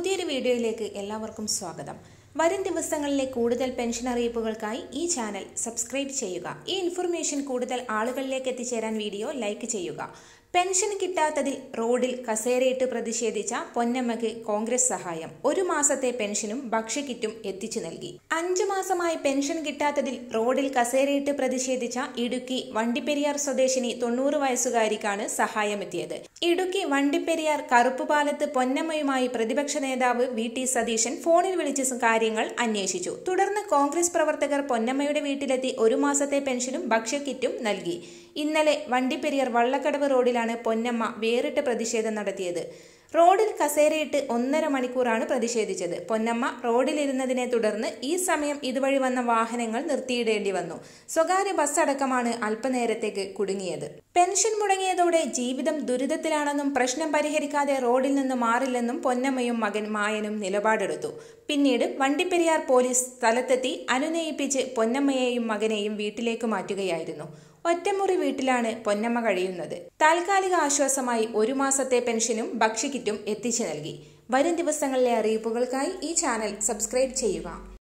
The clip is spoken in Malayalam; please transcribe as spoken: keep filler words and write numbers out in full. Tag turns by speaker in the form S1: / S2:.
S1: പുതിയൊരു വീഡിയോയിലേക്ക് എല്ലാവർക്കും സ്വാഗതം. വരും ദിവസങ്ങളിലെ കൂടുതൽ പെൻഷൻ അറിയിപ്പുകൾക്കായി ഈ ചാനൽ സബ്സ്ക്രൈബ് ചെയ്യുക. ഈ ഇൻഫർമേഷൻ കൂടുതൽ ആളുകളിലേക്ക് എത്തിച്ചേരാൻ വീഡിയോ ലൈക്ക് ചെയ്യുക. പെൻഷൻ കിട്ടാത്തതിൽ റോഡിൽ കസേരയിട്ട് പ്രതിഷേധിച്ച പൊന്നമ്മയ്ക്ക് കോൺഗ്രസ് സഹായം. ഒരു മാസത്തെ പെൻഷനും ഭക്ഷ്യക്കിറ്റും എത്തിച്ചു നൽകി. അഞ്ചു മാസമായി പെൻഷൻ കിട്ടാത്തതിൽ റോഡിൽ കസേരയിട്ട് പ്രതിഷേധിച്ച ഇടുക്കി വണ്ടിപ്പെരിയാർ സ്വദേശിനി തൊണ്ണൂറ് വയസ്സുകാരിക്കാണ് സഹായമെത്തിയത്. ഇടുക്കി വണ്ടിപ്പെരിയാർ കറുപ്പുപാലത്ത് പൊന്നമ്മയുമായി പ്രതിപക്ഷ നേതാവ് വി ടി സതീശൻ ഫോണിൽ വിളിച്ച് കാര്യങ്ങൾ അന്വേഷിച്ചു. തുടർന്ന് കോൺഗ്രസ് പ്രവർത്തകർ പൊന്നമ്മയുടെ വീട്ടിലെത്തി ഒരു മാസത്തെ പെൻഷനും ഭക്ഷ്യക്കിറ്റും നൽകി. ഇന്നലെ വണ്ടിപ്പെരിയാർ വള്ളക്കടവ് റോഡിലാണ് പൊന്നമ്മ വേറിട്ട പ്രതിഷേധം നടത്തിയത്. റോഡിൽ കസേരയിട്ട് ഒന്നര മണിക്കൂറാണ് പ്രതിഷേധിച്ചത്. പൊന്നമ്മ റോഡിലിരുന്നതിനെ തുടർന്ന് ഈ സമയം ഇതുവഴി വന്ന വാഹനങ്ങൾ നിർത്തിയിടേണ്ടി വന്നു. സ്വകാര്യ ബസ് അടക്കമാണ് അല്പനേരത്തേക്ക് കുടുങ്ങിയത്. പെൻഷൻ മുടങ്ങിയതോടെ ജീവിതം ദുരിതത്തിലാണെന്നും പ്രശ്നം പരിഹരിക്കാതെ റോഡിൽ നിന്ന് മാറില്ലെന്നും പൊന്നമ്മയും മകൻ മായനും നിലപാടെടുത്തു. പിന്നീട് വണ്ടിപ്പെരിയാർ പോലീസ് സ്ഥലത്തെത്തി അനുനയിപ്പിച്ച് പൊന്നമ്മയെയും മകനെയും വീട്ടിലേക്ക് മാറ്റുകയായിരുന്നു. ഒറ്റമുറി വീട്ടിലാണ് പൊന്നമ്മ കഴിയുന്നത്. താൽക്കാലിക ആശ്വാസമായി ഒരു മാസത്തെ പെൻഷനും ഭക്ഷ്യക്കിറ്റും എത്തിച്ചു നൽകി. വരും ദിവസങ്ങളിലെ അറിയിപ്പുകൾക്കായി ഈ ചാനൽ സബ്സ്ക്രൈബ് ചെയ്യുക.